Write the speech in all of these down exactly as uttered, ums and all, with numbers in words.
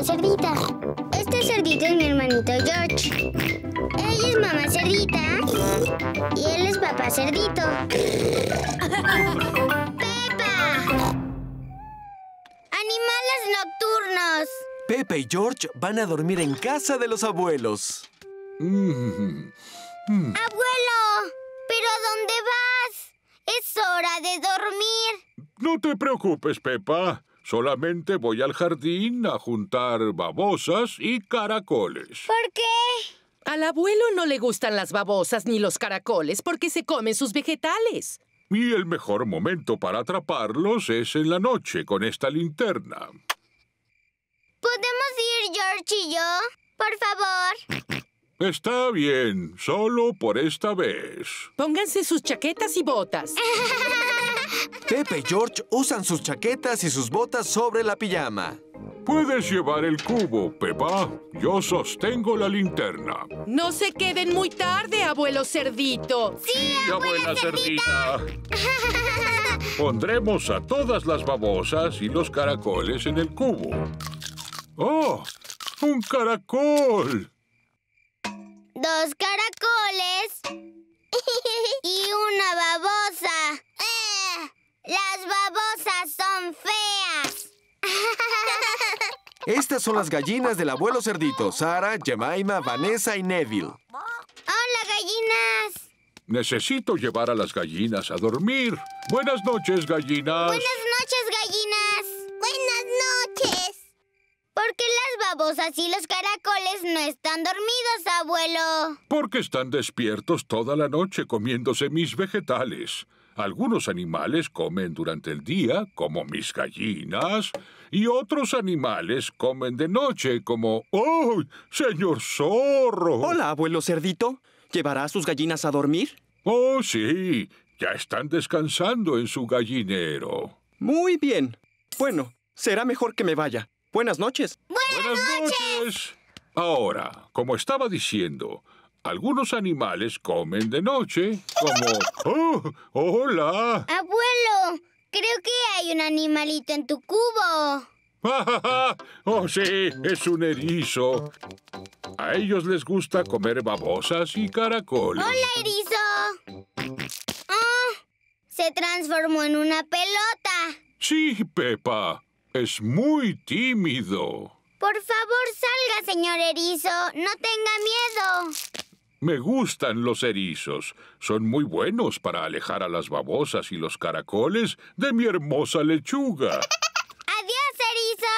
Cerdita. Este cerdito es mi hermanito George. Ella es mamá cerdita y él es papá cerdito. ¡Pepa! ¡Animales nocturnos! Pepa y George van a dormir en casa de los abuelos. Mm. Mm. ¡Abuelo! ¿Pero a dónde vas? Es hora de dormir. No te preocupes, Pepa. Solamente voy al jardín a juntar babosas y caracoles. ¿Por qué? Al abuelo no le gustan las babosas ni los caracoles porque se comen sus vegetales. Y el mejor momento para atraparlos es en la noche con esta linterna. ¿Podemos ir George y yo? Por favor. Está bien, solo por esta vez. Pónganse sus chaquetas y botas. Pepa y George usan sus chaquetas y sus botas sobre la pijama. Puedes llevar el cubo, Pepa. Yo sostengo la linterna. No se queden muy tarde, abuelo cerdito. ¡Sí, abuela cerdita! Pondremos a todas las babosas y los caracoles en el cubo. ¡Oh! ¡Un caracol! Dos caracoles y una babosa. ¡Eh! ¡Las babosas son feas! Estas son las gallinas del abuelo cerdito. Sara, Jemima, Vanessa y Neville. ¡Hola, gallinas! Necesito llevar a las gallinas a dormir. Buenas noches, gallinas. Buenas noches, gallinas. Buenas noches. ¿Por qué las babosas y los caracoles no están dormidos, abuelo? Porque están despiertos toda la noche comiéndose mis vegetales. Algunos animales comen durante el día, como mis gallinas, y otros animales comen de noche, como... ¡Oh, señor zorro! Hola, abuelo cerdito. ¿Llevará a sus gallinas a dormir? Oh, sí. Ya están descansando en su gallinero. Muy bien. Bueno, será mejor que me vaya. Buenas noches. ¡Buenas, Buenas noches! noches. Ahora, como estaba diciendo, algunos animales comen de noche, como... ¡Oh, hola! Abuelo, creo que hay un animalito en tu cubo. ¡Oh, sí! Es un erizo. A ellos les gusta comer babosas y caracoles. ¡Hola, erizo! Oh, se transformó en una pelota. Sí, Pepa. Es muy tímido. Por favor, salga, señor erizo. No tenga miedo. Me gustan los erizos. Son muy buenos para alejar a las babosas y los caracoles de mi hermosa lechuga. ¡Adiós, erizo!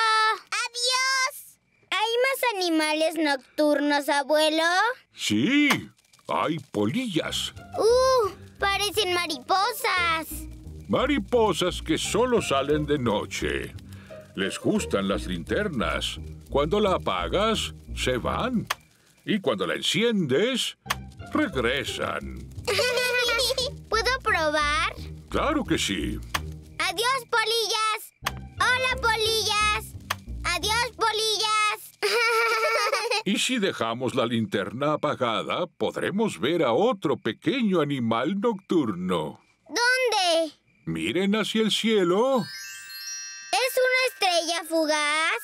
¡Adiós! ¿Hay más animales nocturnos, abuelo? Sí, hay polillas. ¡Uh! Parecen mariposas. Mariposas que solo salen de noche. Les gustan las linternas. Cuando la apagas, se van. Y cuando la enciendes, regresan. ¿Puedo probar? Claro que sí. ¡Adiós, polillas! ¡Hola, polillas! ¡Adiós, polillas! Y si dejamos la linterna apagada, podremos ver a otro pequeño animal nocturno. ¿Dónde? Miren hacia el cielo. ¿Es una estrella fugaz?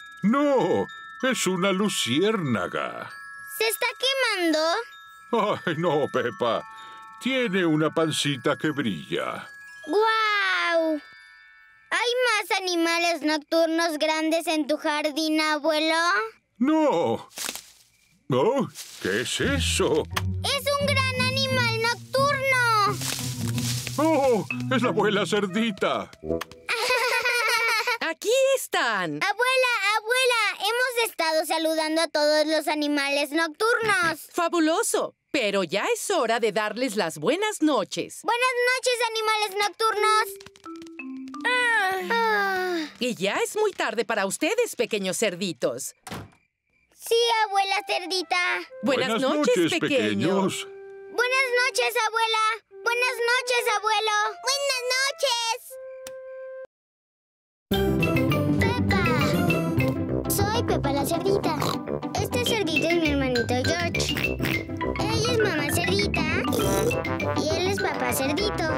No, es una luciérnaga. ¿Se está quemando? Ay, no, Pepa. Tiene una pancita que brilla. ¡Guau! ¿Hay más animales nocturnos grandes en tu jardín, abuelo? ¡No! Oh, ¿qué es eso? ¡Es un gran animal nocturno! ¡Oh! ¡Es la abuela cerdita! ¡Aquí están! Abuela, abuela, hemos estado saludando a todos los animales nocturnos. ¡Fabuloso! Pero ya es hora de darles las buenas noches. Buenas noches, animales nocturnos. Ah. Y ya es muy tarde para ustedes, pequeños cerditos. Sí, abuela cerdita. Buenas, Buenas noches, noches, pequeños. pequeños. Buenas noches, abuela. Buenas noches, abuelo. Buenas noches. Pepa. Soy Pepa la cerdita. Este cerdito es mi hermanito George. Ella es mamá cerdita y él es papá cerdito.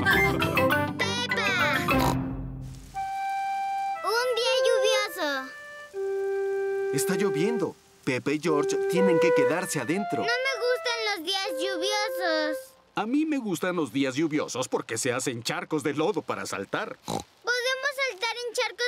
¡Pepa! Un día lluvioso. Está lloviendo. Pepe y George tienen que quedarse adentro. No me gustan los días lluviosos. A mí me gustan los días lluviosos porque se hacen charcos de lodo para saltar. ¿Podemos saltar en charcos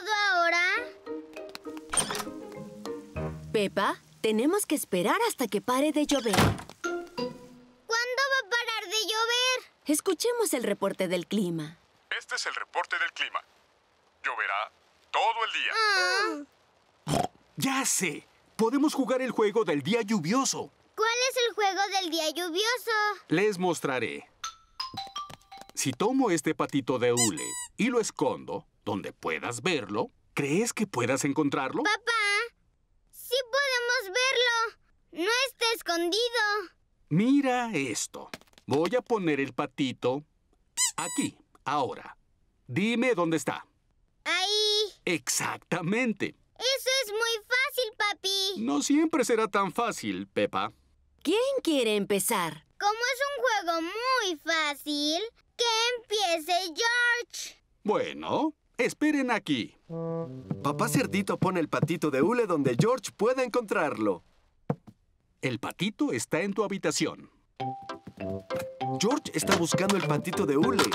de lodo ahora? Pepa, tenemos que esperar hasta que pare de llover. ¿Cuándo va a parar de llover? Escuchemos el reporte del clima. Este es el reporte del clima. Lloverá todo el día. Ah. ¡Ya sé! Podemos jugar el juego del día lluvioso. ¿Cuál es el juego del día lluvioso? Les mostraré. Si tomo este patito de hule y lo escondo donde puedas verlo, ¿crees que puedas encontrarlo? Papá, sí podemos verlo. No está escondido. Mira esto. Voy a poner el patito aquí, ahora. Dime dónde está. Ahí. Exactamente. Eso es muy fácil, papi. No siempre será tan fácil, Pepa. ¿Quién quiere empezar? Como es un juego muy fácil, que empiece George. Bueno, esperen aquí. Papá Cerdito pone el patito de hule donde George pueda encontrarlo. El patito está en tu habitación. George está buscando el patito de hule.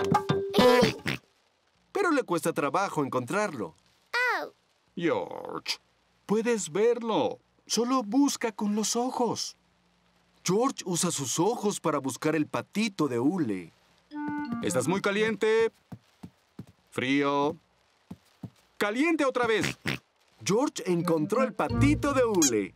Pero le cuesta trabajo encontrarlo. Oh. George, puedes verlo. Solo busca con los ojos. George usa sus ojos para buscar el patito de hule. ¿Estás muy caliente? ¿Frío? ¡Caliente otra vez! George encontró el patito de hule.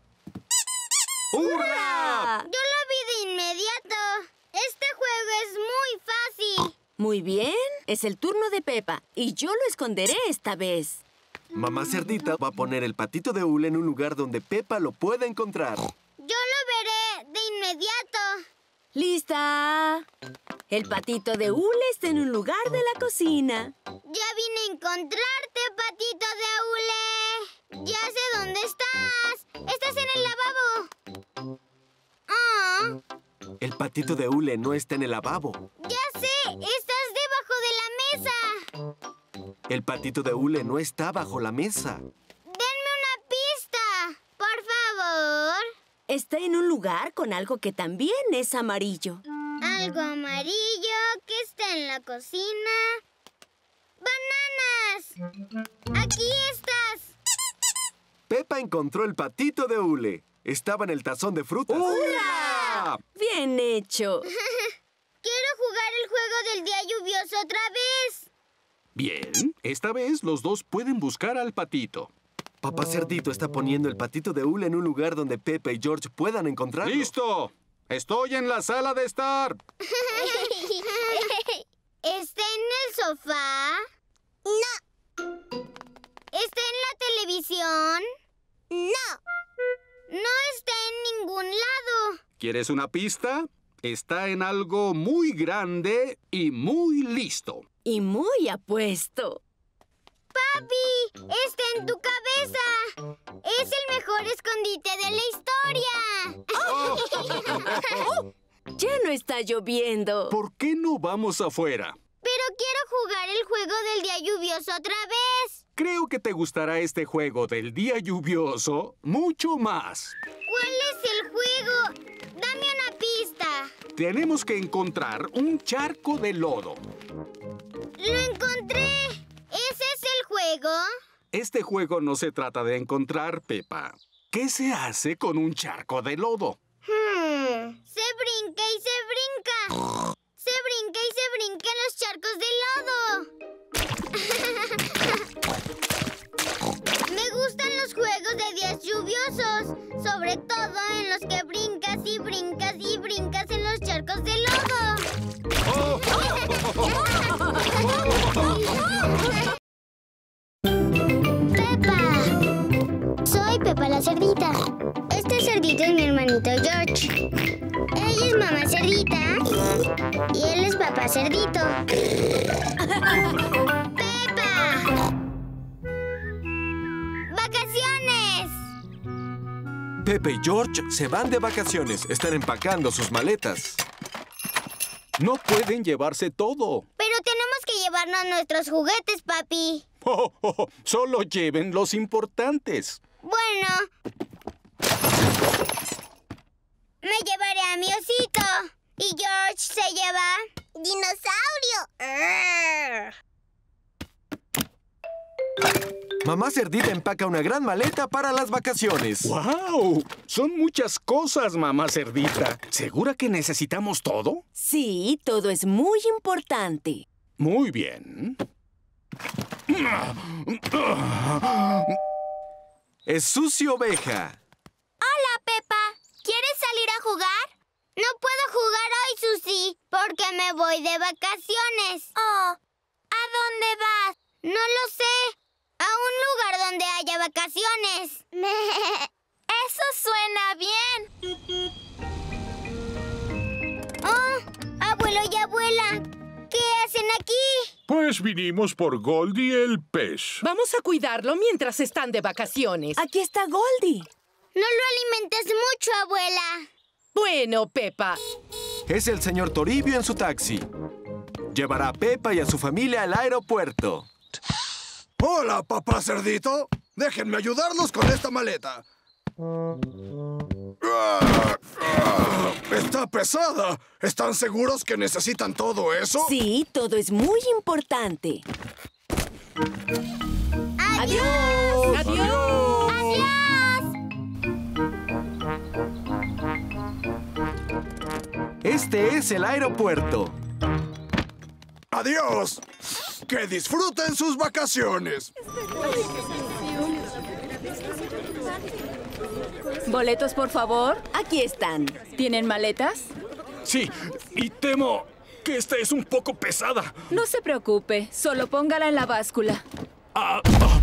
¡Hurra! Yo lo vi de inmediato. Este juego es muy fácil. Muy bien, es el turno de Pepa y yo lo esconderé esta vez. Mamá Cerdita va a poner el patito de hule en un lugar donde Pepa lo pueda encontrar. Yo lo veré de inmediato. ¡Lista! El patito de hule está en un lugar de la cocina. Ya vine a encontrarte, patito de hule. Ya sé dónde estás. Estás en el lavabo. Ah. El patito de hule no está en el lavabo. Ya sé, estás debajo de la mesa. El patito de hule no está bajo la mesa. Denme una pista, por favor. Está en un lugar con algo que también es amarillo. Algo amarillo que está en la cocina. ¡Bananas! ¡Aquí estás! Pepa encontró el patito de hule. Estaba en el tazón de frutas. ¡Hurra! ¡Bien hecho! Quiero jugar el juego del día lluvioso otra vez. Bien, esta vez los dos pueden buscar al patito. Papá Cerdito está poniendo el patito de hule en un lugar donde Pepe y George puedan encontrarlo. ¡Listo! ¡Estoy en la sala de estar! ¿Está en el sofá? No. ¿Está en la televisión? No. No está en ningún lado. ¿Quieres una pista? Está en algo muy grande y muy listo. Y muy apuesto. ¡Papi! ¡Está en tu cabeza! ¡Es el mejor escondite de la historia! Ya no está lloviendo. ¿Por qué no vamos afuera? Pero quiero jugar el juego del día lluvioso otra vez. Creo que te gustará este juego del día lluvioso mucho más. ¿Cuál es el juego? Dame una pista. Tenemos que encontrar un charco de lodo. ¡Lo encontré! ¿Ese es el juego? Este juego no se trata de encontrar, Pepa. ¿Qué se hace con un charco de lodo? Hmm. Se brinca y se brinca. Se brinca y se brinca en los charcos de lodo. Me gustan los juegos de días lluviosos, sobre todo en los que brincas y brincas y brincas en los charcos de lodo. ¡Oh! ¡Pepa! Soy Pepa la Cerdita. Este cerdito es mi hermanito George. Ella es mamá cerdita y él es papá cerdito. ¡Pepa! ¡Vacaciones! Pepe y George se van de vacaciones. Están empacando sus maletas. No pueden llevarse todo. Pero tenemos que llevarnos nuestros juguetes, papi. Oh, oh, oh, solo lleven los importantes. Bueno. Me llevaré a mi osito. Y George se lleva... ¡dinosaurio! Mamá Cerdita empaca una gran maleta para las vacaciones. ¡Wow! Son muchas cosas, mamá Cerdita. ¿Segura que necesitamos todo? Sí, todo es muy importante. Muy bien. Es Susi Oveja. Hola, Pepa. ¿Quieres salir a jugar? No puedo jugar hoy, Susi, porque me voy de vacaciones. Oh, ¿a dónde vas? No lo sé. A un lugar donde haya vacaciones. Eso suena bien. Oh, abuelo y abuela, ¿qué hacen aquí? Pues vinimos por Goldie el pez. Vamos a cuidarlo mientras están de vacaciones. Aquí está Goldie. No lo alimentes mucho, abuela. Bueno, Pepa. Es el señor Toribio en su taxi. Llevará a Pepa y a su familia al aeropuerto. Hola, papá Cerdito. Déjenme ayudarlos con esta maleta. Está pesada. ¿Están seguros que necesitan todo eso? Sí, todo es muy importante. ¡Adiós! ¡Adiós! ¡Adiós! Este es el aeropuerto. ¡Adiós! ¡Que disfruten sus vacaciones! ¿Boletos, por favor? Aquí están. ¿Tienen maletas? Sí, y temo que esta es un poco pesada. No se preocupe, solo póngala en la báscula. Ah, ah.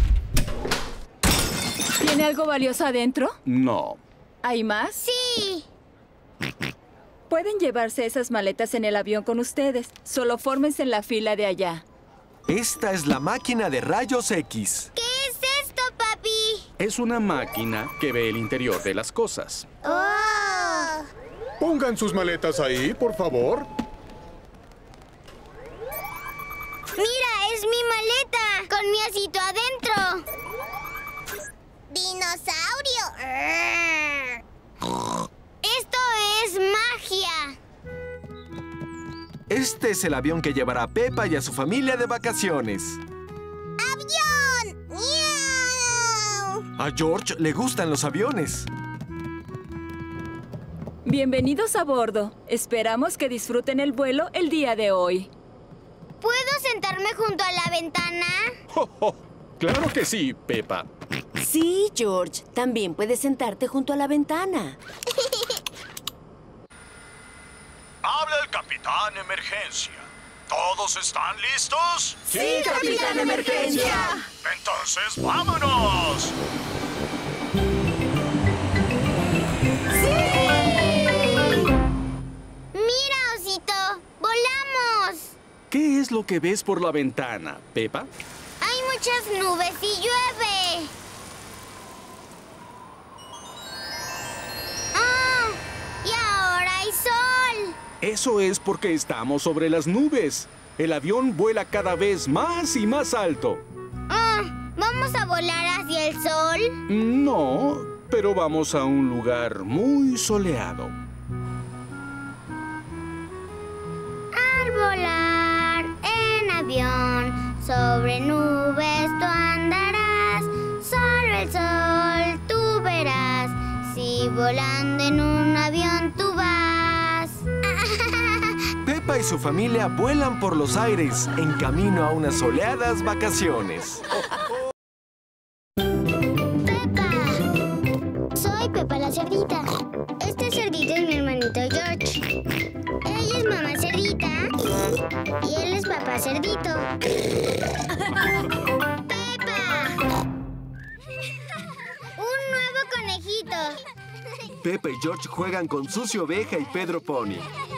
¿Tiene algo valioso adentro? No. ¿Hay más? Sí. Pueden llevarse esas maletas en el avión con ustedes. Solo fórmense en la fila de allá. Esta es la máquina de rayos X. ¿Qué es esto, papi? Es una máquina que ve el interior de las cosas. ¡Oh! Pongan sus maletas ahí, por favor. ¡Mira, es mi maleta! ¡Con mi osito adentro! ¡Dinosaurio! ¡Esto es magia! Este es el avión que llevará a Pepa y a su familia de vacaciones. ¡Avión! ¡Miau! A George le gustan los aviones. Bienvenidos a bordo. Esperamos que disfruten el vuelo el día de hoy. ¿Puedo sentarme junto a la ventana? ¡Oh, oh! ¡Claro que sí, Pepa! Sí, George. También puedes sentarte junto a la ventana. Habla el Capitán Emergencia. ¿Todos están listos? ¡Sí, Capitán Emergencia! Entonces, ¡vámonos! ¡Mira, osito! ¡Volamos! ¿Qué es lo que ves por la ventana, Pepa? Hay muchas nubes y llueve. ¡Ah! ¡Y ahora hay sol! Eso es porque estamos sobre las nubes. El avión vuela cada vez más y más alto. Ah, ¿vamos a volar hacia el sol? No, pero vamos a un lugar muy soleado. Al volar en avión sobre nubes tú andarás. Solo el sol tú verás. Si volando en un avión tú vas. Pepa y su familia vuelan por los aires en camino a unas soleadas vacaciones. ¡Pepa! Soy Pepa la cerdita. Este cerdito es mi hermanito George. Ella es mamá cerdita y él es papá cerdito. ¡Pepa! ¡Un nuevo conejito! Pepa y George juegan con Susi Oveja y Pedro Pony.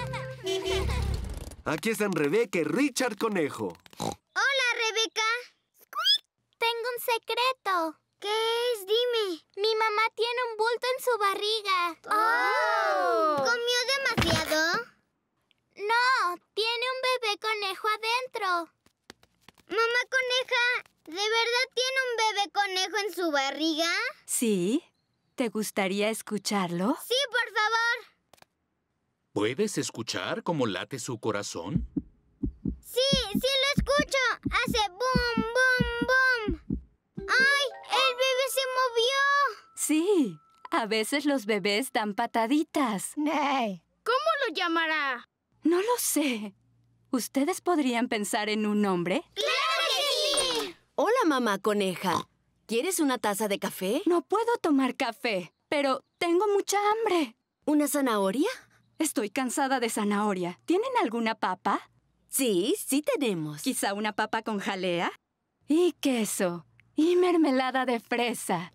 Aquí están Rebeca y Richard Conejo. ¡Hola, Rebeca! Tengo un secreto. ¿Qué es? Dime. Mi mamá tiene un bulto en su barriga. ¡Oh! ¿Comió demasiado? No, tiene un bebé conejo adentro. Mamá coneja, ¿De verdad tiene un bebé conejo en su barriga? Sí. ¿Te gustaría escucharlo? Sí, por favor. ¿Puedes escuchar cómo late su corazón? Sí, sí lo escucho. Hace boom, boom, boom. ¡Ay! ¡El bebé se movió! Sí. A veces los bebés dan pataditas. ¿Cómo lo llamará? No lo sé. ¿Ustedes podrían pensar en un nombre? ¡Claro que sí! Hola, mamá coneja. ¿Quieres una taza de café? No puedo tomar café, pero tengo mucha hambre. ¿Una zanahoria? Estoy cansada de zanahoria. ¿Tienen alguna papa? Sí, sí tenemos. ¿Quizá una papa con jalea? Y queso. Y mermelada de fresa.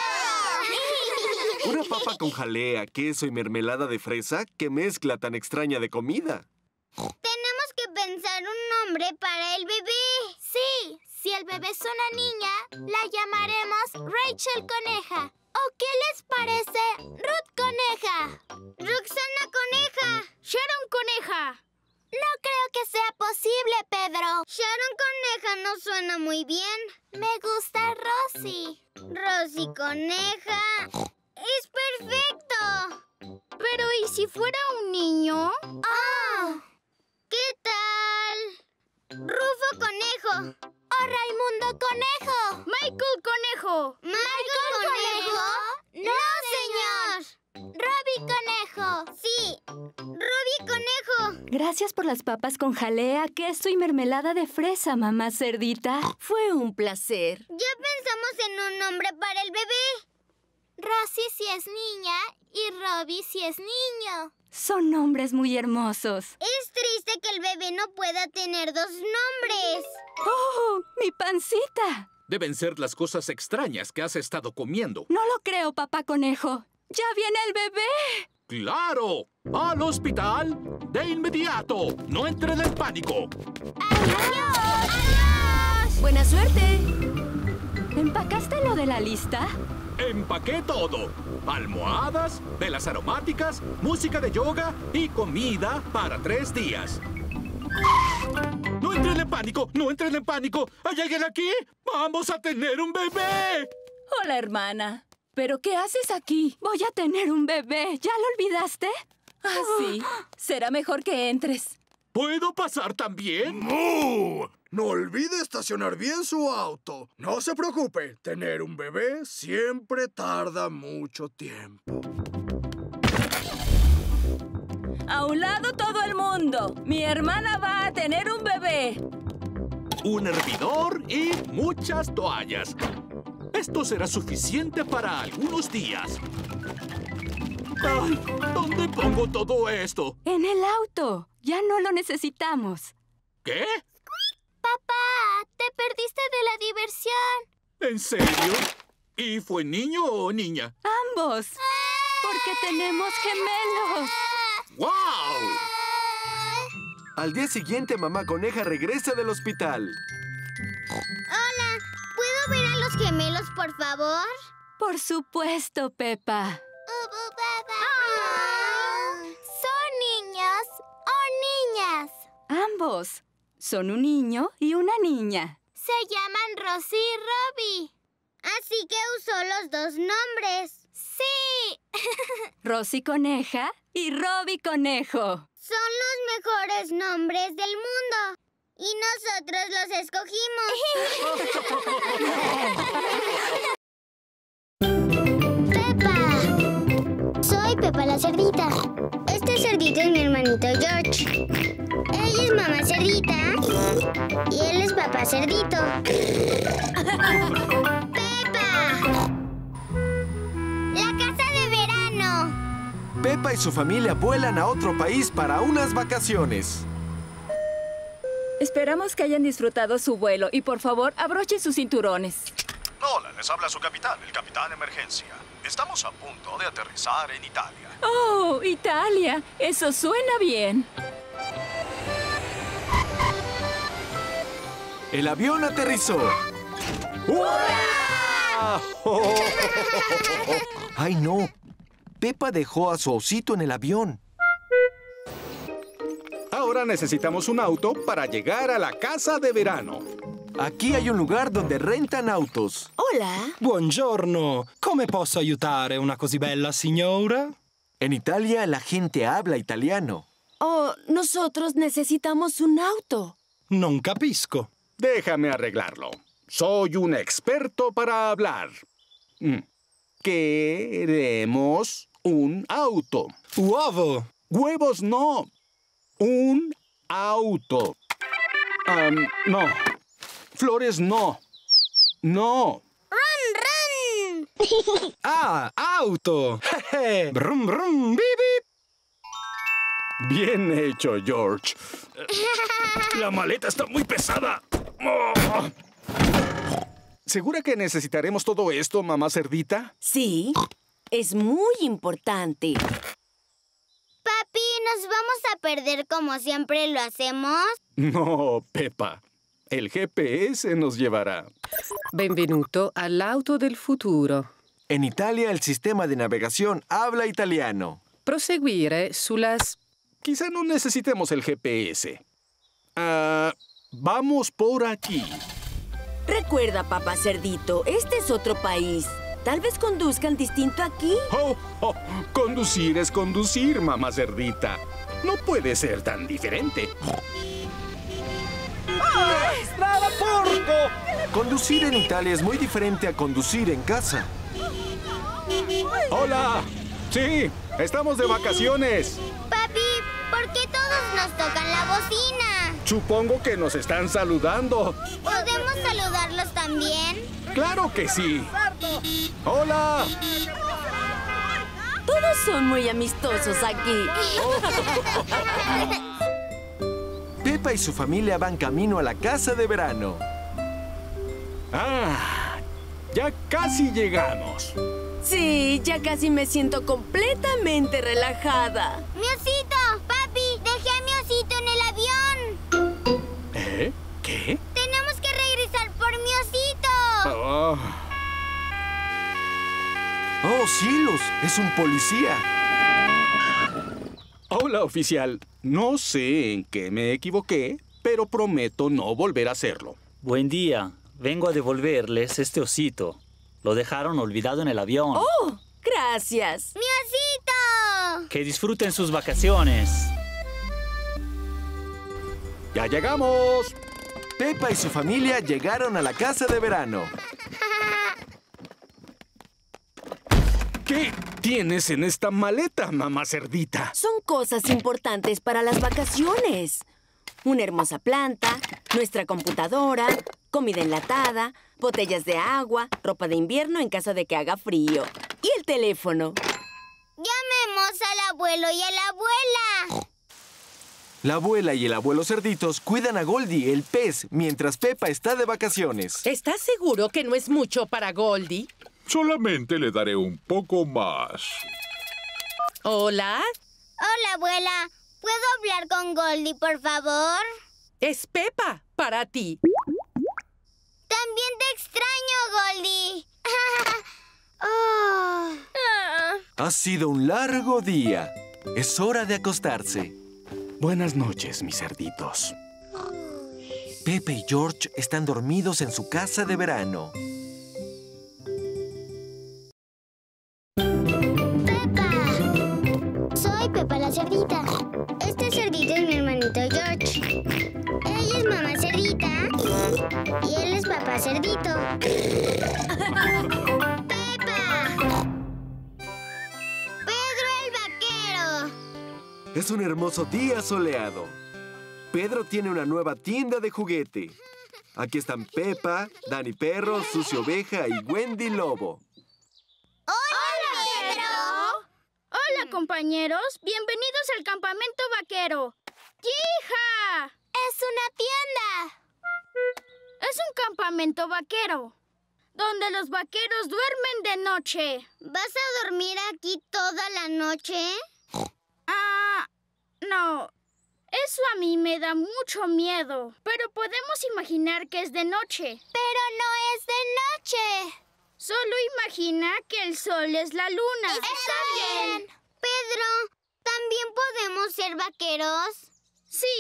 Una papa con jalea, queso y mermelada de fresa. ¿Qué mezcla tan extraña de comida? Tenemos que pensar un nombre para el bebé. Sí, si el bebé es una niña, la llamaremos Rachel Coneja. ¿O qué les parece Ruth Coneja? Roxana Coneja. Sharon Coneja. No creo que sea posible, Pedro. Sharon Coneja no suena muy bien. Me gusta Rosy. Rosy Coneja. ¡Es perfecto! Pero, ¿y si fuera un niño? ¡Ah! ¿Qué tal? Rufo Conejo. ¡O Raimundo Conejo! ¡Michael Conejo! ¿Michael Conejo? ¡No, señor! ¡Robbie Conejo! Sí, Robbie Conejo. Gracias por las papas con jalea, queso y mermelada de fresa, mamá cerdita. Fue un placer. Ya pensamos en un nombre para el bebé. Rosy si es niña y Robbie si es niño. Son nombres muy hermosos. Es triste que el bebé no pueda tener dos nombres. ¡Oh, mi pancita! Deben ser las cosas extrañas que has estado comiendo. No lo creo, papá conejo. ¡Ya viene el bebé! ¡Claro! ¡Al hospital! ¡De inmediato! ¡No entren en pánico! ¡Adiós! ¡Adiós! ¡Buena suerte! ¿Empacaste lo de la lista? Empaqué todo. Almohadas, velas aromáticas, música de yoga y comida para tres días. ¡No entren en pánico! ¡No entren en pánico! ¿Hay alguien aquí? ¡Vamos a tener un bebé! Hola, hermana. ¿Pero qué haces aquí? Voy a tener un bebé. ¿Ya lo olvidaste? Ah, sí. Será mejor que entres. ¿Puedo pasar también? ¡Mu! No olvide estacionar bien su auto. No se preocupe, tener un bebé siempre tarda mucho tiempo. ¡A un lado todo el mundo! ¡Mi hermana va a tener un bebé! Un hervidor y muchas toallas. Esto será suficiente para algunos días. ¡Ay! ¿Dónde pongo todo esto? En el auto. Ya no lo necesitamos. ¿Qué? Papá, te perdiste de la diversión. ¿En serio? ¿Y fue niño o niña? Ambos. Porque tenemos gemelos. ¡Wow! Al día siguiente, mamá coneja regresa del hospital. Hola, ¿puedo ver a los gemelos, por favor? Por supuesto, Pepa. ¿Son niños o niñas? Ambos. Son un niño y una niña. Se llaman Rosy y Robbie. Así que usó los dos nombres. ¡Sí! Rosy Coneja y Robbie Conejo. Son los mejores nombres del mundo. Y nosotros los escogimos. ¡Pepa! Soy Pepa la cerdita. Este cerdito es mi hermanito George. Ella es mamá cerdita y él es papá cerdito. ¡Pepa! ¡La casa de verano! Pepa y su familia vuelan a otro país para unas vacaciones. Esperamos que hayan disfrutado su vuelo y, por favor, abrochen sus cinturones. Hola, les habla su capitán, el capitán Emergencia. Estamos a punto de aterrizar en Italia. ¡Oh, Italia! Eso suena bien. El avión aterrizó. ¡Hurra! ¡Ay, no! Pepa dejó a su osito en el avión. Ahora necesitamos un auto para llegar a la casa de verano. Aquí hay un lugar donde rentan autos. Hola. Buongiorno. Come posso aiutare una così bella signora? En Italia la gente habla italiano. Oh, nosotros necesitamos un auto. Non capisco. Déjame arreglarlo. Soy un experto para hablar. Mm. Queremos un auto. Uovo. Huevos no. Un auto. Um, no. Flores no. No. ¡Run, run! Ah, auto. Jeje. Brum, brum, bip, bip. Bien hecho, George. La maleta está muy pesada. Oh. ¿Segura que necesitaremos todo esto, mamá cerdita? Sí, es muy importante. Papi, ¿nos vamos a perder como siempre lo hacemos? No, Peppa. El G P S nos llevará. Benvenuto all'auto del futuro. En Italia el sistema de navegación habla italiano. Proseguire sulas... Quizá no necesitemos el G P S. Ah, vamos por aquí. Recuerda, papá cerdito, este es otro país. Tal vez conduzcan distinto aquí. Oh, oh, conducir es conducir, mamá cerdita. No puede ser tan diferente. ¡Ah! ¡Estrada porco! Conducir en Italia es muy diferente a conducir en casa. ¡Hola! Sí, estamos de vacaciones. Papi, ¿por qué todos nos tocan la bocina? Supongo que nos están saludando. ¿Podemos saludarlos también? ¡Claro que sí! ¡Hola! Todos son muy amistosos aquí. Peppa y su familia van camino a la casa de verano. ¡Ah! Ya casi llegamos. Sí, ya casi me siento completamente relajada. ¡Mi osito! ¡Papi! ¡Dejé a mi osito en el avión! ¿Eh? ¿Qué? ¡Tenemos que regresar por mi osito! Oh. ¡Oh, cielos! ¡Es un policía! Hola, oficial. No sé en qué me equivoqué, pero prometo no volver a hacerlo. Buen día. Vengo a devolverles este osito. Lo dejaron olvidado en el avión. ¡Oh! ¡Gracias! ¡Mi osito! Que disfruten sus vacaciones. ¡Ya llegamos! Peppa y su familia llegaron a la casa de verano. ¿Qué tienes en esta maleta, mamá cerdita? Son cosas importantes para las vacaciones. Una hermosa planta, nuestra computadora, comida enlatada, botellas de agua, ropa de invierno en caso de que haga frío. Y el teléfono. Llamemos al abuelo y a la abuela. La abuela y el abuelo cerditos cuidan a Goldie, el pez, mientras Peppa está de vacaciones. ¿Estás seguro que no es mucho para Goldie? Solamente le daré un poco más. ¿Hola? Hola, abuela. ¿Puedo hablar con Goldie, por favor? Es Peppa, para ti. También te extraño, Goldie. Oh. Ha sido un largo día. Es hora de acostarse. Buenas noches, mis cerditos. Pepe y George están dormidos en su casa de verano. ¡Peppa! Soy Peppa la cerdita. Este cerdito es mi hermanito George. Ella es mamá cerdita y él es papá cerdito. ¡Peppa! ¡Pedro el vaquero! Es un hermoso día soleado. Pedro tiene una nueva tienda de juguete. Aquí están Peppa, Dani Perro, Susi Oveja y Wendy Lobo. ¡Hola, Pedro! Hola, compañeros. Bienvenidos al campamento vaquero. ¡Yija! ¡Es una tienda! Es un campamento vaquero, donde los vaqueros duermen de noche. ¿Vas a dormir aquí toda la noche? Ah, no. Eso a mí me da mucho miedo. Pero podemos imaginar que es de noche. Pero no es de noche. Solo imagina que el sol es la luna. Está, Está bien. bien. Pedro, ¿también podemos ser vaqueros? Sí,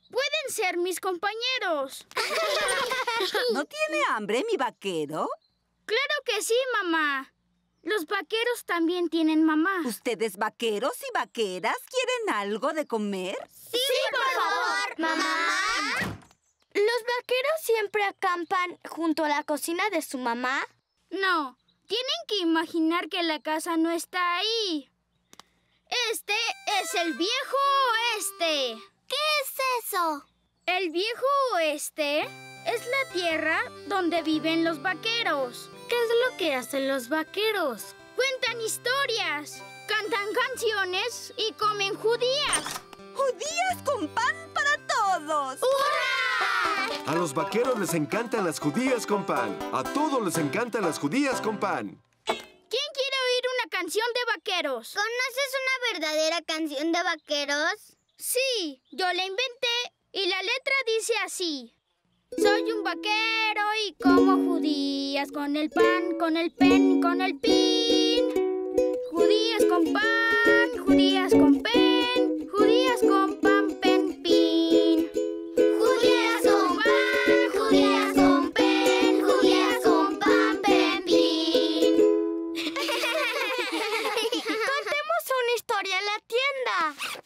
Pueden ser mis compañeros. ¿No tiene hambre, mi vaquero? Claro que sí, mamá. Los vaqueros también tienen mamá. ¿Ustedes vaqueros y vaqueras quieren algo de comer? Sí, por favor, mamá. ¿Los vaqueros siempre acampan junto a la cocina de su mamá? No, tienen que imaginar que la casa no está ahí. Este es el viejo oeste. ¿Qué es eso? El viejo oeste es la tierra donde viven los vaqueros. ¿Qué es lo que hacen los vaqueros? Cuentan historias, cantan canciones y comen judías. ¡Judías con pan para todos! ¡Hurra! A los vaqueros les encantan las judías con pan. A todos les encantan las judías con pan. ¿Quién quiere oír una canción de vaqueros? ¿Conoces una verdadera canción de vaqueros? Sí, yo la inventé y la letra dice así. Soy un vaquero y como judías con el pan, con el pen y con el pin. Judías con pan, judías con pen, judías con pan, pen, pin. Judías con pan, judías con pen, judías con pan, pen, pin. Contemos una historia en la tienda.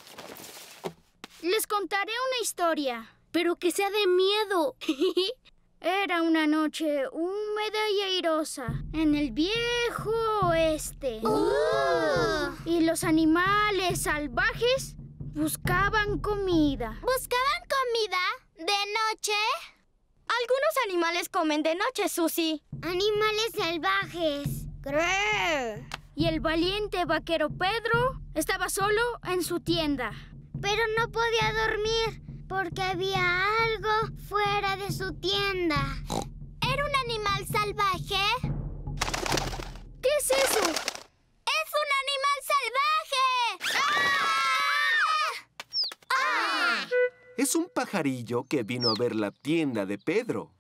Les contaré una historia. Pero que sea de miedo. Era una noche húmeda y airosa en el viejo oeste. Uh. Y los animales salvajes buscaban comida. ¿Buscaban comida? ¿De noche? Algunos animales comen de noche, Susie. Animales salvajes. Creo. Y el valiente vaquero Pedro estaba solo en su tienda. Pero no podía dormir porque había algo fuera de su tienda. ¿Era un animal salvaje? ¿Qué es eso? ¡Es un animal salvaje! ¡Ah! ¡Ah! Es un pajarillo que vino a ver la tienda de Pedro.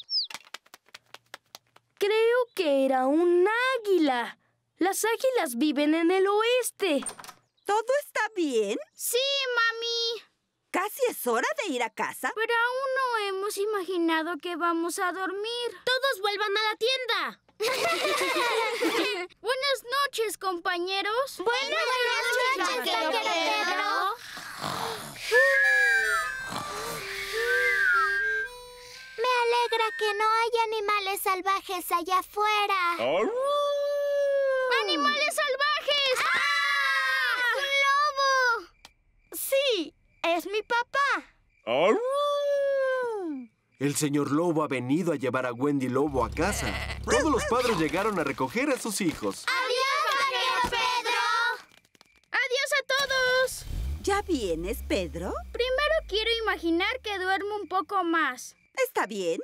Creo que era un águila. Las águilas viven en el oeste. ¿Todo está bien? Sí, mami. Casi es hora de ir a casa. Pero aún no hemos imaginado que vamos a dormir. ¡Todos vuelvan a la tienda! Buenas noches, compañeros. Buenas, Buenas noches, vaquero Pedro. Me alegra que no haya animales salvajes allá afuera. ¡Animales salvajes! ¡Ah! ¡Un lobo! Sí. ¡Es mi papá! El señor Lobo ha venido a llevar a Wendy Lobo a casa. Todos los padres llegaron a recoger a sus hijos. ¡Adiós, vaquero Pedro! ¡Adiós a todos! ¿Ya vienes, Pedro? Primero quiero imaginar que duermo un poco más. ¿Está bien?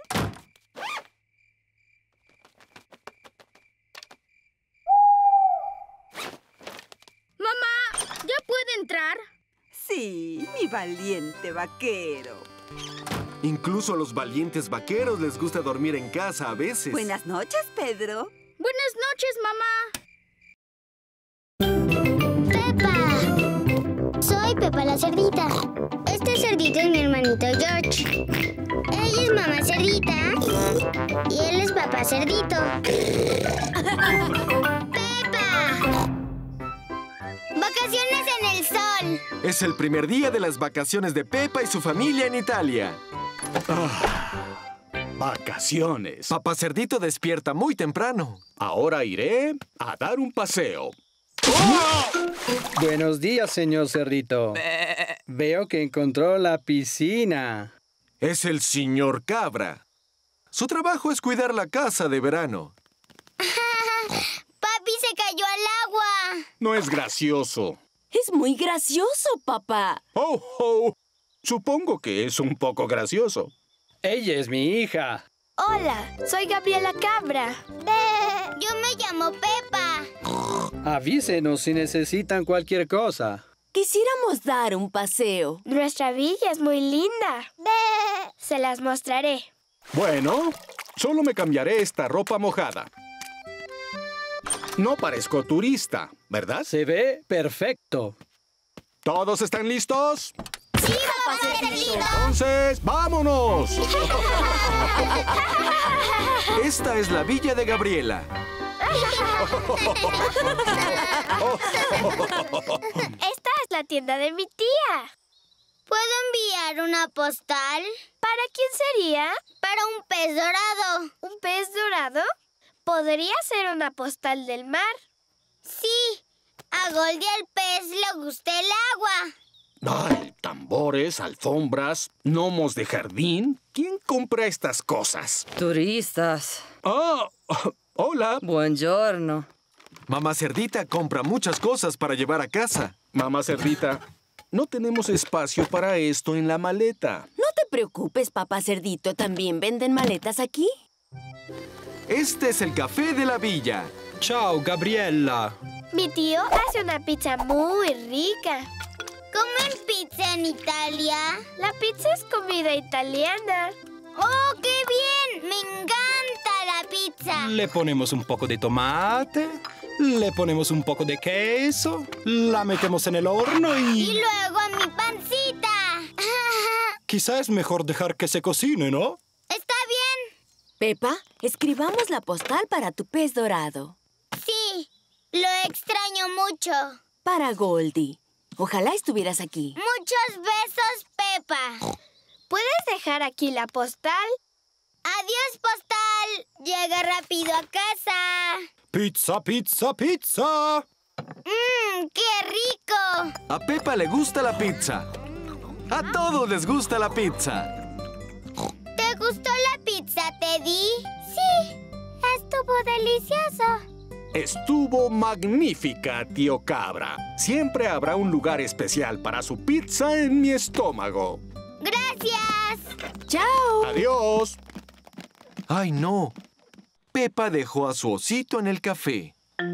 Mamá, ¿ya puedo entrar? Sí, mi valiente vaquero. Incluso a los valientes vaqueros les gusta dormir en casa a veces. Buenas noches, Pedro. Buenas noches, mamá. ¡Pepa! Soy Pepa la cerdita. Este cerdito es mi hermanito George. Ella es mamá cerdita y él es papá cerdito. ¡Pepa! ¡Vacaciones en el sol! Es el primer día de las vacaciones de Pepa y su familia en Italia. Ah, vacaciones. Papá Cerdito despierta muy temprano. Ahora iré a dar un paseo. ¡Oh! Buenos días, señor Cerdito. Veo que encontró la piscina. Es el señor Cabra. Su trabajo es cuidar la casa de verano. ¡Papi se cayó al agua! No es gracioso. Es muy gracioso, papá. ¡Oh, oh! Supongo que es un poco gracioso. Ella es mi hija. Hola, soy Gabriela Cabra. Yo me llamo Pepa. Avísenos si necesitan cualquier cosa. Quisiéramos dar un paseo. Nuestra villa es muy linda. Se las mostraré. Bueno, solo me cambiaré esta ropa mojada. No parezco turista, ¿verdad? Se ve perfecto. ¿Todos están listos? ¡Sí! ¡Sí, papá Cerdito! Entonces, ¡vámonos! Esta es la villa de Gabriela. Esta es la tienda de mi tía. ¿Puedo enviar una postal? ¿Para quién sería? Para un pez dorado. ¿Un pez dorado? ¿Podría ser una postal del mar? Sí. A Goldie el pez le gusta el agua. Ay, tambores, alfombras, gnomos de jardín. ¿Quién compra estas cosas? Turistas. Ah, hola. Buongiorno. Mamá Cerdita compra muchas cosas para llevar a casa. Mamá Cerdita, no tenemos espacio para esto en la maleta. No te preocupes, papá Cerdito. ¿También venden maletas aquí? Este es el café de la villa. Ciao, Gabriella. Mi tío hace una pizza muy rica. ¿Comen pizza en Italia? La pizza es comida italiana. ¡Oh, qué bien! ¡Me encanta la pizza! Le ponemos un poco de tomate, le ponemos un poco de queso, la metemos en el horno y... Y luego a mi pancita. Quizá es mejor dejar que se cocine, ¿no? Está bien. Pepa, escribamos la postal para tu pez dorado. Sí, lo extraño mucho. Para Goldie. Ojalá estuvieras aquí. Muchos besos, Pepa. ¿Puedes dejar aquí la postal? Adiós, postal. Llega rápido a casa. Pizza, pizza, pizza. ¡Mmm, qué rico! A Pepa le gusta la pizza. A todos les gusta la pizza. ¿Te gustó la pizza, Teddy? Sí, estuvo delicioso. Estuvo magnífica, tío Cabra. Siempre habrá un lugar especial para su pizza en mi estómago. ¡Gracias! ¡Chao! ¡Adiós! ¡Ay, no! Pepa dejó a su osito en el café.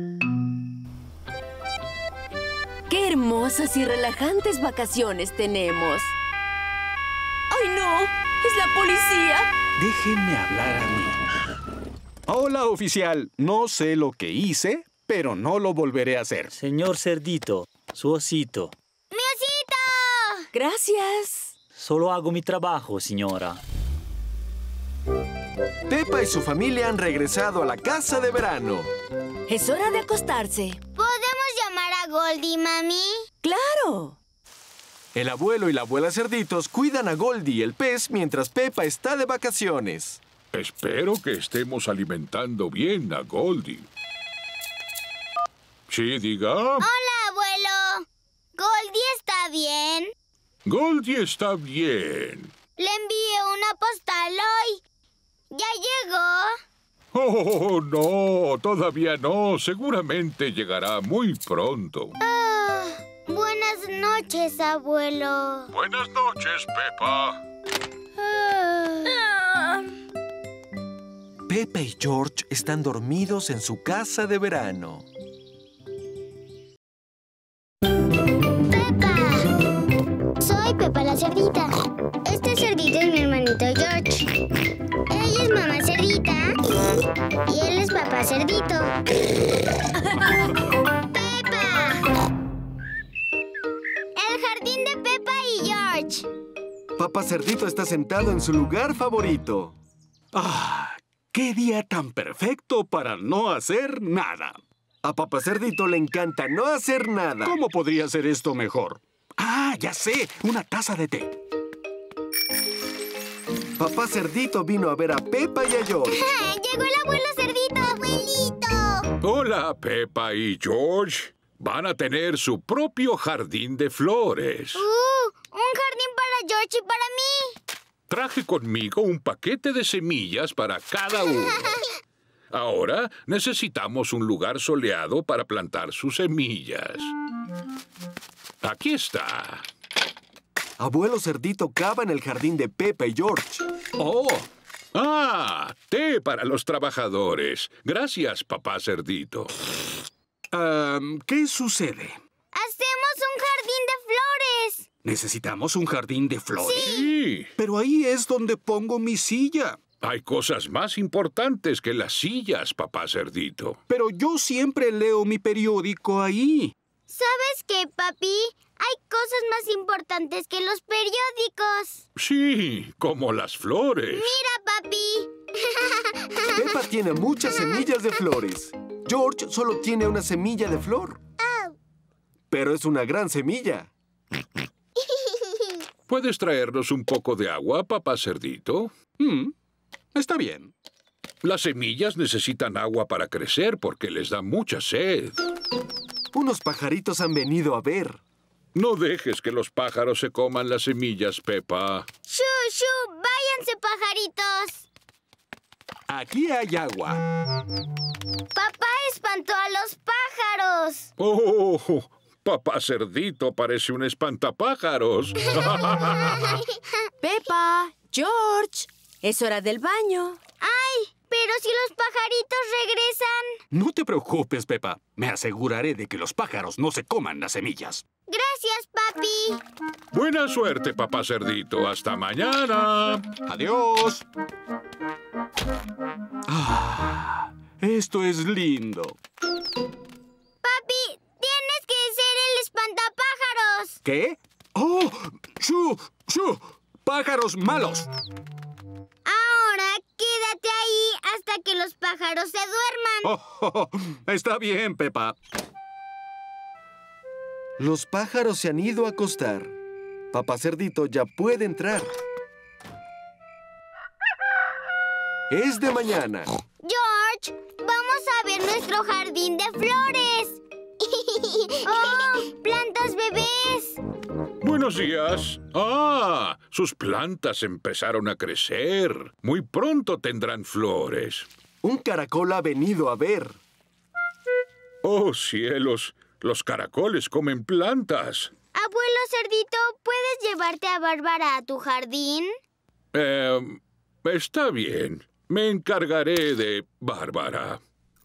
¡Qué hermosas y relajantes vacaciones tenemos! ¡Ay, no! ¡Es la policía! Déjenme hablar a mí. Hola, oficial. No sé lo que hice, pero no lo volveré a hacer. Señor Cerdito, su osito. ¡Mi osito! Gracias. Solo hago mi trabajo, señora. Pepa y su familia han regresado a la casa de verano. Es hora de acostarse. ¿Podemos llamar a Goldie, mami? ¡Claro! El abuelo y la abuela Cerditos cuidan a Goldie, el pez, mientras Pepa está de vacaciones. Espero que estemos alimentando bien a Goldie. Sí, diga. Hola, abuelo. ¿Goldie está bien? Goldie está bien. Le envié una postal hoy. ¿Ya llegó? Oh, no, todavía no. Seguramente llegará muy pronto. Ah, buenas noches, abuelo. Buenas noches, Pepa. Ah. Pepa y George están dormidos en su casa de verano. ¡Pepa! Soy Pepa la cerdita. Este cerdito es mi hermanito George. Ella es mamá cerdita y él es papá cerdito. ¡Pepa! El jardín de Pepa y George. Papá Cerdito está sentado en su lugar favorito. ¡Ah! ¡Qué día tan perfecto para no hacer nada! A Papá Cerdito le encanta no hacer nada. ¿Cómo podría ser esto mejor? ¡Ah, ya sé! Una taza de té. Papá Cerdito vino a ver a Pepa y a George. ¡Llegó el abuelo Cerdito, abuelito! Hola, Pepa y George. Van a tener su propio jardín de flores. ¡Uh! Un jardín para George y para mí. Traje conmigo un paquete de semillas para cada uno. Ahora necesitamos un lugar soleado para plantar sus semillas. Aquí está. Abuelo Cerdito cava en el jardín de Pepa y George. ¡Oh! ¡Ah! Té para los trabajadores. Gracias, papá Cerdito. Um, ¿Qué sucede? ¡Hacemos un jardín de flores! ¿Necesitamos un jardín de flores? Sí. Pero ahí es donde pongo mi silla. Hay cosas más importantes que las sillas, papá Cerdito. Pero yo siempre leo mi periódico ahí. ¿Sabes qué, papi? Hay cosas más importantes que los periódicos. Sí, como las flores. Mira, papi. Peppa tiene muchas semillas de flores. George solo tiene una semilla de flor. Oh. Pero es una gran semilla. ¿Puedes traernos un poco de agua, papá cerdito? Mm, está bien. Las semillas necesitan agua para crecer porque les da mucha sed. Unos pajaritos han venido a ver. No dejes que los pájaros se coman las semillas, Peppa. ¡Shu, shu! ¡Váyanse, pajaritos! Aquí hay agua. Papá espantó a los pájaros. ¡Oh! Papá cerdito parece un espantapájaros. Peppa, George, es hora del baño. ¡Ay! Pero si los pajaritos regresan. No te preocupes, Peppa. Me aseguraré de que los pájaros no se coman las semillas. Gracias, papi. Buena suerte, papá cerdito. Hasta mañana. Adiós. Ah, esto es lindo. Papi, tienes que ser el espantapájaros. ¿Qué? ¡Oh! ¡Shu! ¡Shu! ¡Pájaros malos! Ahora quédate ahí hasta que los pájaros se duerman. Oh, oh, oh. Está bien, Peppa. Los pájaros se han ido a acostar. Papá cerdito ya puede entrar. Es de mañana. George, vamos a ver nuestro jardín de flores. ¡Oh! ¡Plantas bebés! Buenos días. Ah, sus plantas empezaron a crecer. Muy pronto tendrán flores. Un caracol ha venido a ver. ¡Oh, cielos! Los caracoles comen plantas. Abuelo cerdito, ¿puedes llevarte a Bárbara a tu jardín? Eh, está bien. Me encargaré de Bárbara.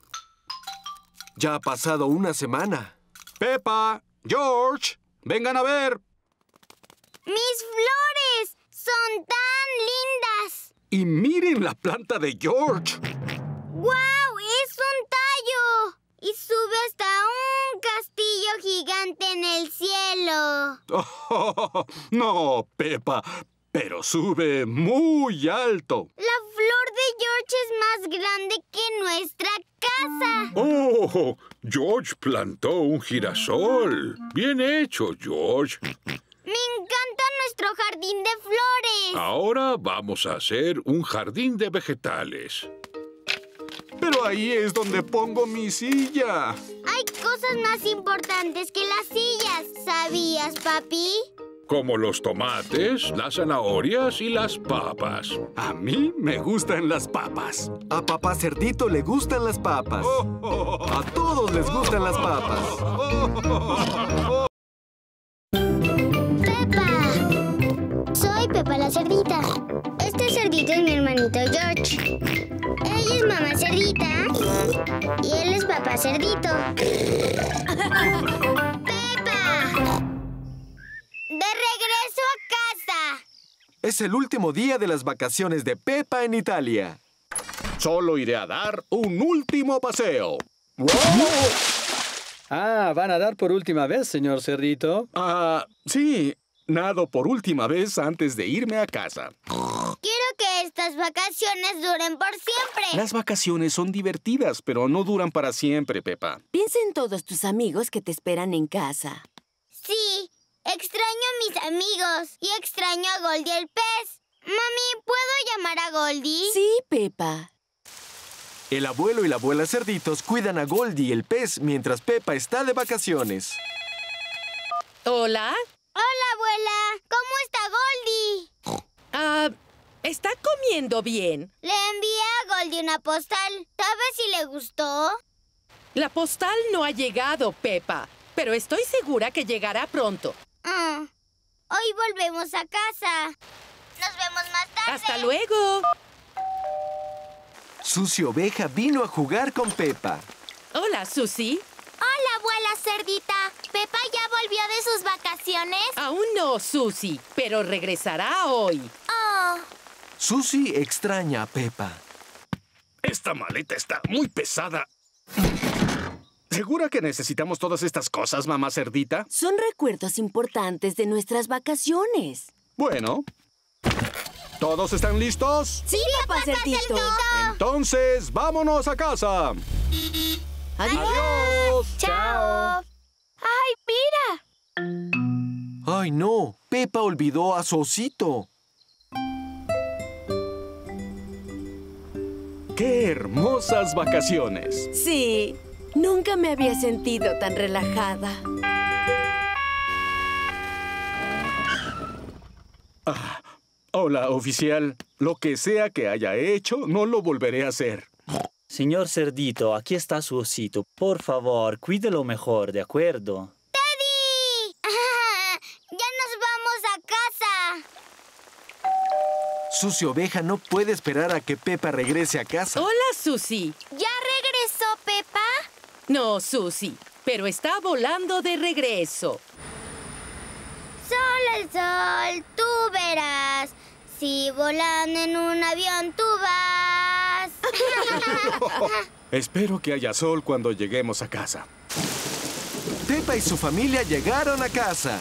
Ya ha pasado una semana. Peppa, George, vengan a ver. ¡Mis flores! ¡Son tan lindas! Y miren la planta de George. ¡Guau! ¡Es un tallo! Y sube hasta un castillo gigante en el cielo. Oh, no, Peppa, pero sube muy alto. La flor de George es más grande que nuestra casa. ¡Oh! George plantó un girasol. Bien hecho, George. Me encanta nuestro jardín de flores. Ahora vamos a hacer un jardín de vegetales. Pero ahí es donde pongo mi silla. Hay cosas más importantes que las sillas. ¿Sabías, papi? Como los tomates, las zanahorias y las papas. A mí me gustan las papas. A papá cerdito le gustan las papas. A todos les gustan las papas. ¡Peppa! Soy Peppa la cerdita. Este cerdito es mi hermanito George. Ella es mamá cerdita y él es papá cerdito. ¡Peppa! ¡De regreso a casa! Es el último día de las vacaciones de Peppa en Italia. Solo iré a dar un último paseo. ¡Wow! Ah, ¿van a dar por última vez, señor cerdito? Ah, sí. Nado por última vez antes de irme a casa. Quiero que estas vacaciones duren por siempre. Las vacaciones son divertidas, pero no duran para siempre, Peppa. Piensa en todos tus amigos que te esperan en casa. Sí, extraño a mis amigos y extraño a Goldie el pez. Mami, ¿puedo llamar a Goldie? Sí, Peppa. El abuelo y la abuela cerditos cuidan a Goldie el pez mientras Peppa está de vacaciones. ¿Hola? Hola, abuela. ¿Cómo está Goldie? Ah, ¿está comiendo bien? Le envié a Goldie una postal. ¿Sabes si le gustó? La postal no ha llegado, Peppa, pero estoy segura que llegará pronto. Mm. Hoy volvemos a casa. Nos vemos más tarde. ¡Hasta luego! Susi Oveja vino a jugar con Peppa. Hola, Susi. Hola, abuela cerdita. ¿Peppa ya volvió de sus vacaciones? Aún no, Susi, pero regresará hoy. Oh. Susi extraña a Peppa. Esta maleta está muy pesada. ¿Segura que necesitamos todas estas cosas, mamá cerdita? Son recuerdos importantes de nuestras vacaciones. Bueno. ¿Todos están listos? Sí, papá cerdito. Entonces, vámonos a casa. Adiós. Adiós. Chao. ¡Ay, mira! ¡Ay, no! Pepa olvidó a su osito. ¡Qué hermosas vacaciones! Sí, nunca me había sentido tan relajada. Ah, hola, oficial. Lo que sea que haya hecho, no lo volveré a hacer. Señor Cerdito, aquí está su osito. Por favor, cuídelo mejor, ¿de acuerdo? ¡Teddy! ¡Ya nos vamos a casa! Susi Oveja no puede esperar a que Pepa regrese a casa. Hola, Susi. ¿Ya regresó Pepa? No, Susi, pero está volando de regreso. Sol al sol, tú verás. Si volando en un avión tú vas. Espero que haya sol cuando lleguemos a casa. Pepa y su familia llegaron a casa.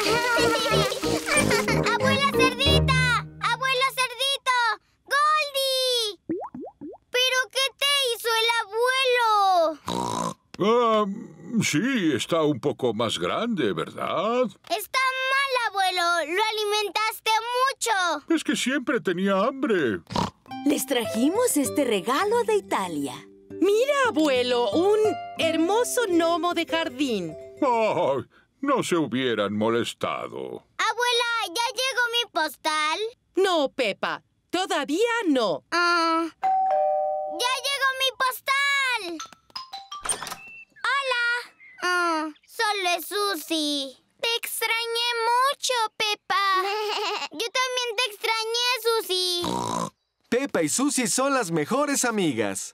¡Abuela Cerdita! ¡Abuelo Cerdito! ¡Goldie! ¿Pero qué te hizo el abuelo? Ah, sí, está un poco más grande, ¿verdad? Está mal, abuelo. Lo alimentaste mucho. Es que siempre tenía hambre. Les trajimos este regalo de Italia. Mira, abuelo, un hermoso gnomo de jardín. Oh, no se hubieran molestado. Abuela, ¿ya llegó mi postal? No, Pepa, todavía no. Ah, ¡ya llegó mi postal! ¡Hola! Ah, solo es Susi. Te extrañé mucho, Pepa. Yo también te extrañé, Susi. Pepa y Susi son las mejores amigas.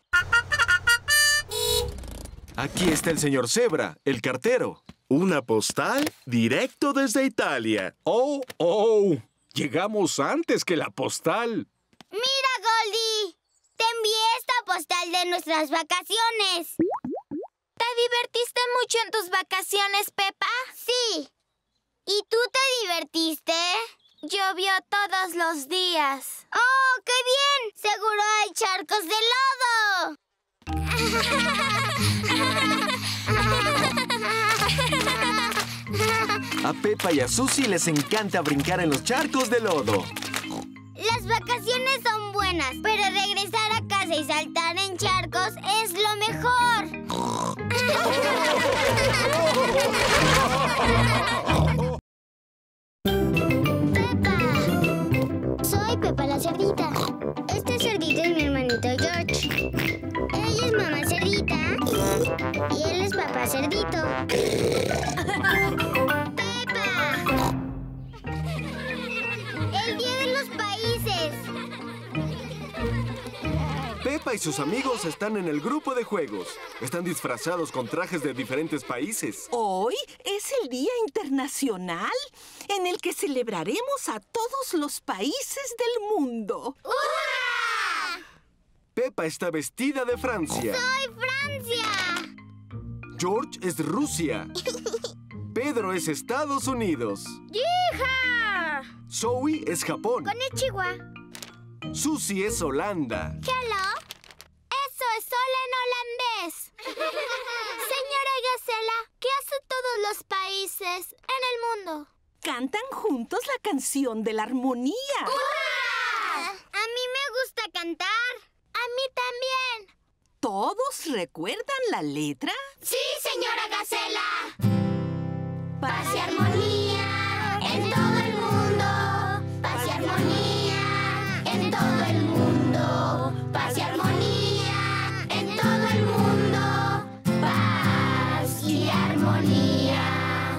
Aquí está el señor Zebra, el cartero. Una postal directo desde Italia. ¡Oh, oh! Llegamos antes que la postal. Mira, Goldie. Te envié esta postal de nuestras vacaciones. ¿Te divertiste mucho en tus vacaciones, Pepa? Sí. ¿Y tú te divertiste? Llovió todos los días. ¡Oh, qué bien! Seguro hay charcos de lodo. A Pepa y a Susi les encanta brincar en los charcos de lodo. Las vacaciones son buenas, pero regresar a casa y saltar en charcos es lo mejor. Pepa. Soy Pepa la cerdita. Este cerdito es mi hermanito George. Ella es mamá cerdita y él es papá cerdito. ¡Pepa! ¡El Día de los Países! Pepa y sus amigos están en el grupo de juegos. Están disfrazados con trajes de diferentes países. Hoy es el Día Internacional en el que celebraremos a todos los países del mundo. ¡Hurra! Pepa está vestida de Francia. ¡Soy Francia! George es Rusia. Pedro es Estados Unidos. ¡Hija! Zoe es Japón. Konnichiwa. Susi es Holanda. Hello. Eso es hola en holandés. Señora Gacela, ¿qué hace todos los países en el mundo? Cantan juntos la canción de la armonía. ¡Hurra! A mí me gusta cantar. A mí también. ¿Todos recuerdan la letra? Sí, señora Gacela. Paz y armonía en todo el mundo. Paz y armonía en todo el mundo. Paz y armonía en todo el mundo. Paz y armonía.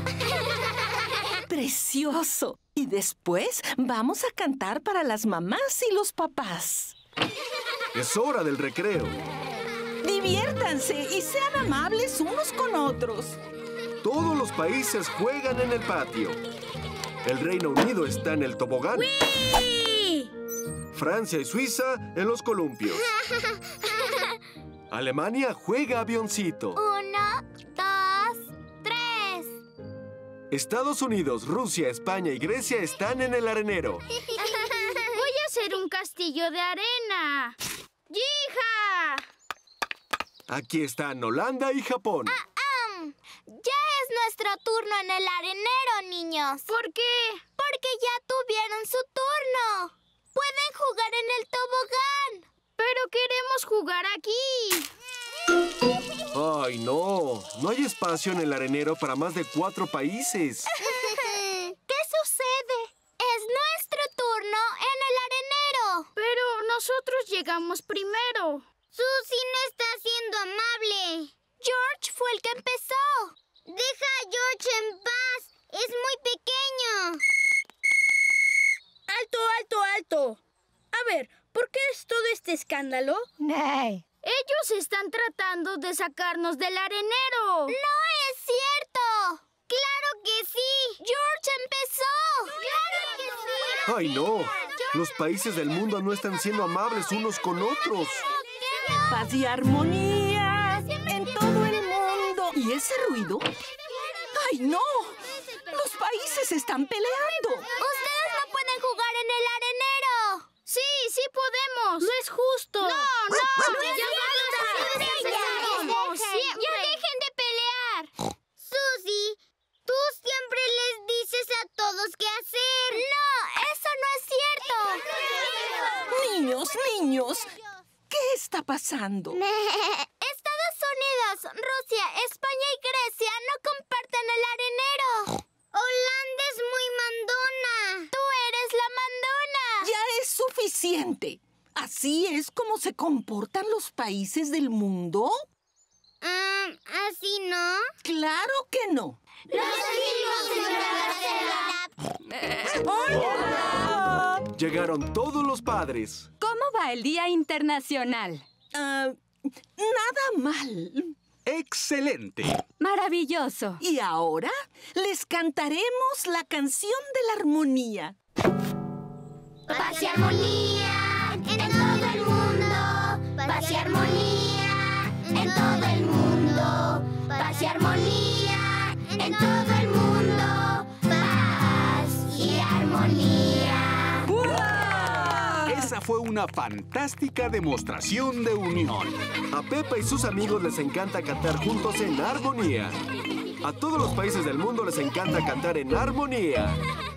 Precioso. Y después vamos a cantar para las mamás y los papás. Es hora del recreo. Diviértanse y sean amables unos con otros. Todos los países juegan en el patio. El Reino Unido está en el tobogán. ¡Wii! Francia y Suiza en los columpios. Alemania juega avioncito. Uno, Estados Unidos, Rusia, España y Grecia están en el arenero. Voy a hacer un castillo de arena. ¡Yija! Aquí están Holanda y Japón. Ah, ah, ya es nuestro turno en el arenero, niños. ¿Por qué? Porque ya tuvieron su turno. Pueden jugar en el tobogán. Pero queremos jugar aquí. ¡Ay, no! No hay espacio en el arenero para más de cuatro países. ¿Qué sucede? Es nuestro turno en el arenero. Pero nosotros llegamos primero. Susie no está siendo amable. George fue el que empezó. Deja a George en paz. Es muy pequeño. ¡Alto, alto, alto! A ver, ¿por qué es todo este escándalo? Hey. Ellos están tratando de sacarnos del arenero. ¡No es cierto! ¡Claro que sí! ¡George empezó! ¡Claro que sí! ¡Ay, no! Los países del mundo no están siendo amables unos con otros. Paz y armonía en todo el mundo. ¿Y ese ruido? ¡Ay, no! ¡Los países están peleando! ¡Ustedes no pueden jugar en el arenero! Sí, sí podemos. No es justo. No, no. no ya basta. ¡Ya dejen de pelear! Susie, tú siempre les dices a todos qué hacer. ¡No! ¡Eso no es cierto! Niños, niños, ¿qué está pasando? Estados Unidos, Rusia, España y Grecia no comparten el arenero. Holanda es muy mandona. Tú eres la mandona. Ya es suficiente. ¿Así es como se comportan los países del mundo? Um, ¿Así no? ¡Claro que no! ¡Hola! Llegaron todos los padres. ¿Cómo va el Día Internacional? Uh, nada mal. ¡Excelente! Maravilloso. Y ahora les cantaremos la canción de la armonía. Paz y armonía en todo el mundo. Paz y armonía en todo el mundo. Paz y armonía en todo el mundo. Paz y armonía. ¡Hurra! Esa fue una fantástica demostración de unión. A Pepa y sus amigos les encanta cantar juntos en armonía. A todos los países del mundo les encanta cantar en armonía.